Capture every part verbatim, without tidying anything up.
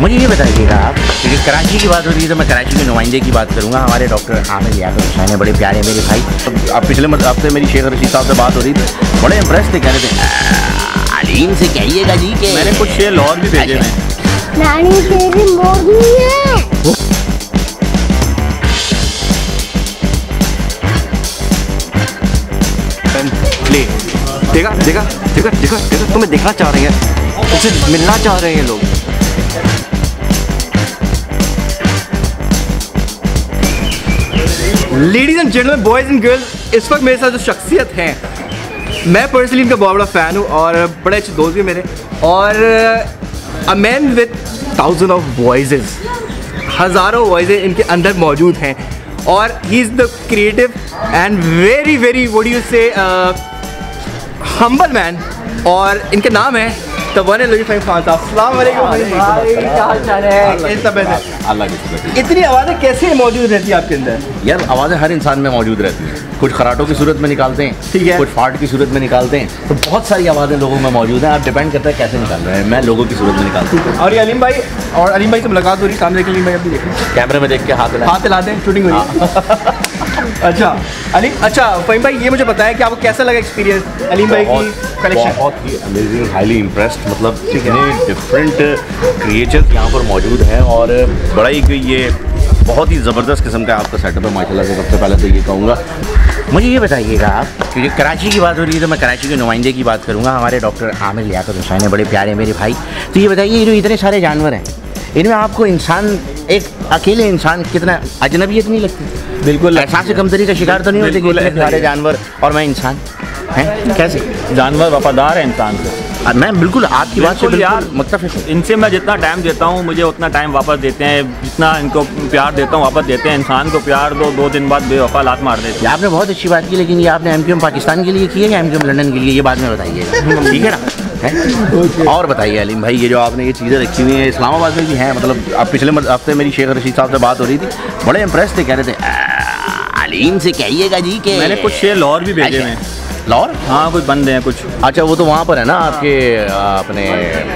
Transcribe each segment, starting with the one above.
मुझे ये बताइएगा आप, क्योंकि कराची की बात हो रही है तो मैं कराची के नुमाइंदे की बात करूँगा। हमारे डॉक्टर आमिर याकूब हुसैन है, बड़े प्यारे मेरे भाई। अब पिछले हफ्ते मेरी शेख रशीद साहब से बात हो रही थी, बड़े इम्प्रेस थे, कह रहे थे अलीम से कहिएगा जी के मैंने कुछ शेर लाहौर भी भेजे हैं। नानी तेरी मोरनी है। ले देखा देखा देखा देखा देखा तुम्हें देखना चाह रहे हैं, तुमसे मिलना चाह रहे हैं लोग। Ladies and gentlemen, boys and girls, इस वक्त मेरे साथ जो शख्सियत हैं, मैं पर्सनली इनका बहुत बड़ा फ़ैन हूँ और बड़े अच्छे दोस्त भी मेरे, और a man with thousand of voices, हज़ारों वॉइसेस इनके अंदर मौजूद हैं, और he is the creative and very very what do you say humble man, और इनके नाम है द वन एंड ओनली फाइव खान साहब। अस्सलाम वालेकुम भाई, क्या हाल चाल है? इस तबीयत है? अल्लाह की। इतनी आवाज़ें कैसे मौजूद रहती है आपके अंदर? यार आवाज़ें हर इंसान में मौजूद रहती हैं, कुछ खराटों की सूरत में निकालते हैं, ठीक है, कुछ फाट की सूरत में निकालते हैं, तो बहुत सारी आवाज़ें लोगों में मौजूद हैं। आप डिपेंड करता है कैसे निकाल रहे हैं। मैं लोगों की सूरत में निकालता हूँ। और ये अलीम भाई, और अलीम भाई से मुलाकात हो रही, सामने देख अलीम भाई, अभी देखें कैमरे में देख के हाथ हिला हाथ हिलाते हैं, शूटिंग हो रही है। अच्छा अलीम, अच्छा फ़हीम भाई, ये मुझे बताया कि आपको कैसा लगा एक्सपीरियंस अलीम भाई की कलेक्शन? बहुत ही अमेजिंग, हाईली इम्प्रेस्ड, मतलब इतने डिफरेंट क्रिएचर्स यहाँ पर मौजूद हैं, और बड़ा ही ये बहुत ही ज़बरदस्त किस्म का आपका सेटअप है माशाल्लाह से। सबसे पहले तो ये कहूँगा, मुझे ये बताइएगा आप, क्योंकि कराची की बात हो रही है तो मैं कराची के नुमाइंदे की बात करूँगा। हमारे डॉक्टर आमिर याकूब हुसैन है, बड़े प्यारे मेरे भाई। तो ये बताइए, ये जो इतने सारे जानवर हैं, इनमें आपको इंसान, एक अकेले इंसान, कितना अजनबियत नहीं लगती? बिल्कुल। एहसास से कमतरी का शिकार तो नहीं होते कि इतने सारे जानवर और मैं इंसान हैं? कैसे? जानवर वफादार है इंसान से। मैं बिल्कुल आपकी बात से यार मुत्तफ़िक़ हूँ। इनसे मैं जितना टाइम देता हूँ, मुझे उतना टाइम वापस देते हैं, जितना इनको प्यार देता हूँ वापस देते हैं। इंसान को प्यार दो, दो दिन बाद बेवफा लात मार देते हैं। आपने बहुत अच्छी बात की, लेकिन ये आपने एम क्यू एम पाकिस्तान के लिए की है या एम क्यू एम लंदन के लिए, ये बाद में बताइएगा, ठीक है ना? है? और बताइए अलीम भाई, ये जो आपने ये चीज़ें रखी हुई हैं इस्लामाबाद में भी हैं, मतलब अब पिछले हफ्ते मेरी शेख रशीद साहब से बात हो रही थी, बड़े इम्प्रेस थे, कह रहे थे अलीम से कहिएगा जी के मैंने कुछ शेर लाहौर भी भेजे हैं। लाहौर? हाँ, कुछ बंद हैं कुछ। अच्छा, वो तो वहाँ पर है ना आपके अपने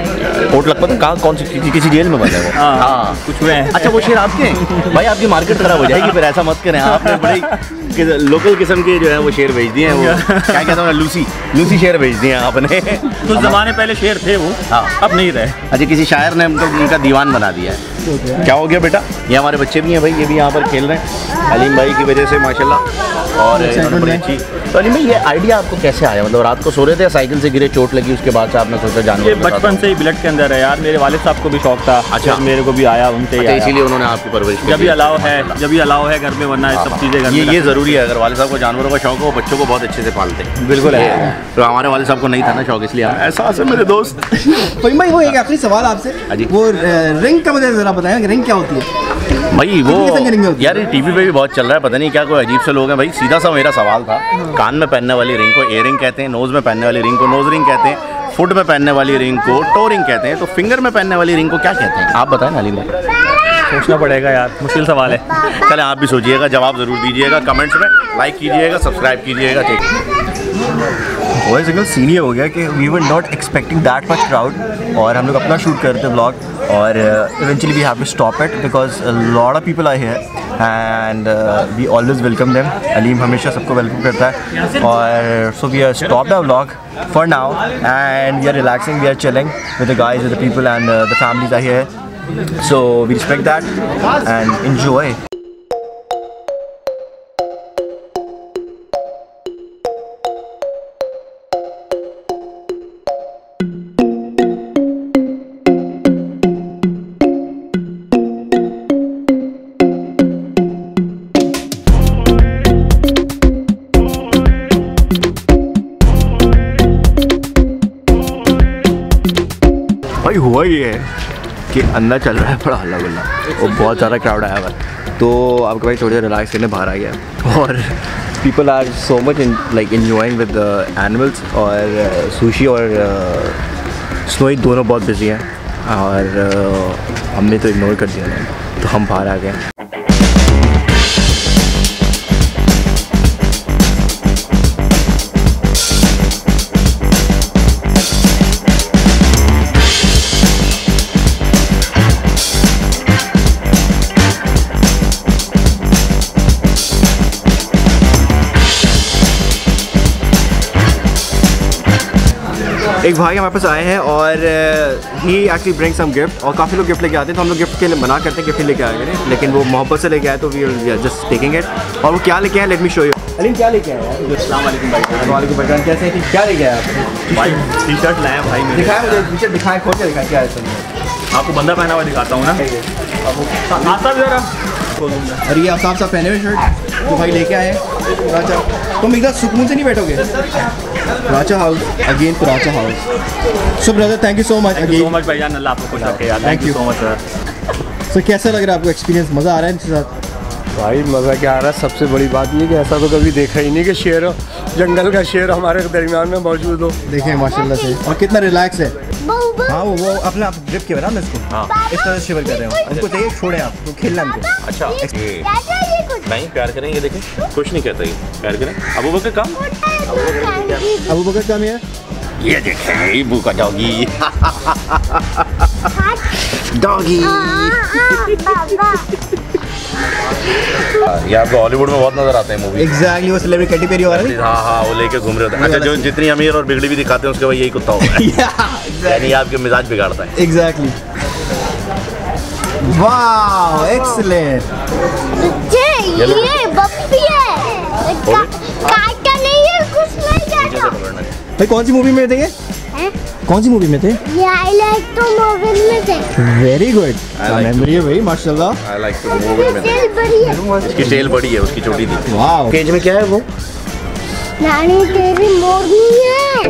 कोट लखपत, कहाँ कौन सी किसी, किसी जेल में बंद है वो? हाँ, हाँ कुछ हुए हैं। अच्छा, वो शेर आपके हैं? भाई आपकी मार्केट खराब हो जाएगी फिर, ऐसा मत करें। आपने बड़ी लोकल किस्म के जो है वो शेर भेज दिए हैं, वो क्या कहता हूँ, लूसी लूसी शेर भेज दिए हैं आपने। कुछ ज़माने पहले शेर थे वो, हाँ अब नहीं रहे। अच्छा, किसी शायर ने उनको उनका दीवान बना दिया है। क्या हो गया बेटा? ये हमारे बच्चे भी हैं भाई, ये भी यहाँ पर खेल रहे हैं अलीम भाई की वजह से माशाल्लाह। और बड़ी अच्छी। तो अलीम भाई, ये आइडिया आपको कैसे आया? मतलब रात को सो रहे थे, साइकिल से गिरे, चोट लगी, उसके बाद से आपने सोचा जानवर? ये बचपन से ही ब्लड के अंदर है यार। मेरे वालिद साहब को भी शौक था। अच्छा, मेरे को भी आया, उनसे ही आया, इसीलिए उन्होंने आपकी परवरिश की। जब भी अलाव है, जब भी अलाव है घर में, वरना सब चीज़ें घर में। ये ये ज़रूरी है, अगर वालिद साहब को जानवरों का शौक हो, बच्चों को बहुत अच्छे से पालते हैं। बिल्कुल है। तो हमारे वालिद साहब को नहीं था ना शौक, इसलिए एहसास है मेरे दोस्त। फ़हीम भाई, वो एक आखिरी सवाल आपसे, वो रिंग का मुझे ज़रा बताएं, रिंग क्या होती है? भाई वो यार टीवी पे भी बहुत चल रहा है, पता नहीं क्या कोई अजीब से लोग हैं भाई। सीधा सा मेरा सवाल था, कान में पहनने वाली रिंग को एयर रिंग कहते हैं, नोज़ में पहनने वाली रिंग को नोज़ रिंग कहते हैं, फुट में पहनने वाली रिंग को टो रिंग कहते हैं, तो फिंगर में पहनने वाली रिंग को क्या कहते हैं? आप बताएं अलीम भाई। सोचना पड़ेगा यार, मुश्किल सवाल है। चले आप भी सोचिएगा, जवाब ज़रूर दीजिएगा कमेंट्स में, लाइक कीजिएगा, सब्सक्राइब कीजिएगा। ठीक बॉयज़ एंड गर्ल्स, सीन ये हो गया कि we were not expecting that much crowd, और हम लोग अपना शूट करते थे व्लॉग, और eventually we have to stop it because lot of people are here and we always welcome them. Aleem हमेशा सबको वेलकम करता है, और so we are stop the vlog for now and we are relaxing, we are chilling with the guys, with the people, and the families are here, so we respect that and enjoy. भाई हुआ ये है कि अंदर चल रहा है बड़ा हल्ला गुल्ला, और बहुत ज़्यादा क्राउड आया हुआ है, तो आपके भाई थोड़ी देर रिलैक्स करने बाहर आ गया, और people are so much in like enjoying with animals, और सुशी और स्नोई दोनों बहुत बिजी हैं, और uh, हमने तो इग्नोर कर दिया, तो हम बाहर आ गए। एक भाई हमारे पास आए हैं और he actually bring some gift, और काफ़ी लोग गिफ्ट लेके आते हैं तो हम लोग गिफ्ट के लिए मना करते हैं गिफ्ट लेके आए करें, लेकिन वो मोहब्बत से लेके आए तो we are just taking it. और वो क्या लेके आए, let me show you. Aleem क्या लेके आए हैं? अस्सलाम वालेकुम भाई। वालेकुम भाई, कैसे हैं? क्या लेके आए आप? भाई टी शर्ट लाया भाई मेरे। दिखाएं मुझे, टी शर्ट दिखाएं, खोल के दिखाएं क्या है इसमें। आपको बंदा पहना हुआ दिखाता हूँ ना। आता भी जरा। और ये आप साफ साफ पहने हुए शर्ट तो भाई लेके आए हैं राचा। तुम एकदम सुकून से नहीं बैठोगे? राचा हाउस अगेन, राचा house. So brother thank you so much again. So much भाईजान, अल्लाह आपको खुश रखे यार। Thank you so much sir. So कैसा लग रहा है आपको एक्सपीरियंस? मज़ा आ रहा है इनके साथ? भाई मज़ा क्या आ रहा है, सबसे बड़ी बात ये कि ऐसा तो कभी देखा ही नहीं कि शेर, जंगल का शेर हमारे दरमियान में मौजूद हो। देखें माशाल्लाह से, और कितना रिलैक्स है। बहू बहू हाँ वो वो अपने आप ग्रिप के बना मैं इसको हाँ। इस तरह से शिवर कर रहे हो, उनको चाहिए छोड़े आप तो खेलना इनको। अच्छा ये चाचा ये कुछ नहीं प्यार करेंगे, देखें कुछ नहीं कहता ये, प्यार करें। अबू बकर काम, अबू बकर काम है, ये देखें अबू का डॉगी डॉगी। ये आपको हॉलीवुड में बहुत नजर आते हैं मूवी। एग्जैक्टली वो सेलिब्रिटी कैटी पेरी वाला नहीं? हाँ हाँ वो लेके घूम रहे होते हैं। अच्छा जो जितनी अमीर और बिगड़ी भी दिखाते हैं उसके भाई यही कुत्ता होता है यानी आपके मिजाज बिगाड़ता है। एग्जैक्टली। Wow excellent. बच्चे ये बप्पी है, का, काटा नहीं है, कुछ नहीं काटा। भाई कौन सी मूवी में थे ये? हैं? कौन सी मूवी में थे? ये आई लाइक तो मूवी में थे। Very good, I like memory है भाई माशाल्लाह। I like to move it में। दिल बड़ी है। इसकी टेल बड़ी है, उसकी छोटी थी। वाओ केज में क्या है वो? नानी तेरी मोरनी है।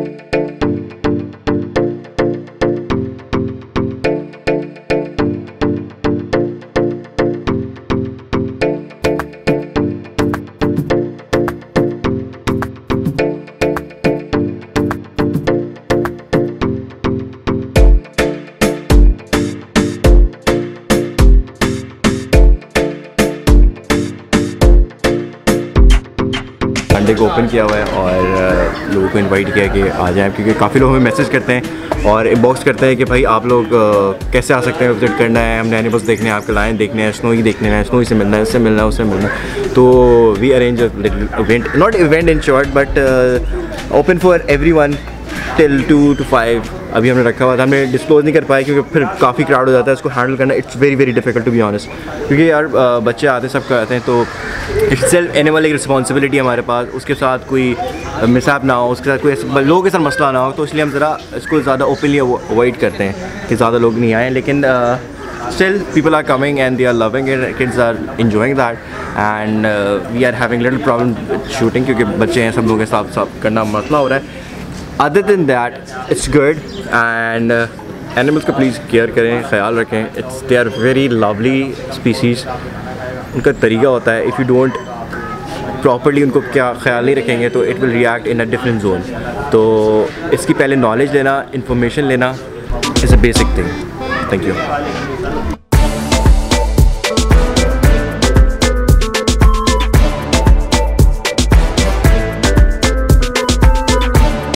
संडे को ओपन किया हुआ है और लोगों को इनवाइट किया कि आ जाएं, क्योंकि काफ़ी लोग हमें मैसेज करते हैं और इनबॉक्स करते हैं कि भाई आप लोग अ, कैसे आ सकते हैं, विजिट करना है, हमने एनिमल्स देखने हैं, आपके लायन देखने हैं, स्नो ही देखने हैं, स्नो ही से मिलना है, इससे मिलना है, उससे मिलना है। तो we arrange event, not event in short but open for everyone till two to five अभी हमने रखा हुआ था। हमने डिस्क्लोज नहीं कर पाया क्योंकि फिर काफ़ी क्राउड हो जाता है, इसको हैंडल करना it's very very difficult to be honest, क्योंकि यार अ, बच्चे आते सब आते हैं तो इट्स सेल्फ एनिमल एक रिस्पॉन्सिबिलिटी हमारे पास, उसके साथ कोई मिसहैप ना हो, उसके साथ कोई ऐसा- लोगों के साथ मसला ना हो, तो इसलिए हम ज़रा इसको ज़्यादा ओपनली अवॉइड करते हैं कि ज़्यादा लोग नहीं आए। लेकिन still people are coming and they are loving it, kids are enjoying that and uh, we are having little problem with shooting क्योंकि बच्चे हैं, सब लोगों के साथ साथ करना मसला हो रहा है। Other than that it's good and uh, animals का please केयर करें, ख्याल रखें, it's they are very lovely species, उनका तरीका होता है, if you don't प्रॉपर्ली उनको क्या ख्याल नहीं रखेंगे तो it will react in a different zone. तो इसकी पहले नॉलेज लेना, इन्फॉर्मेशन लेना is a basic thing. Thank you.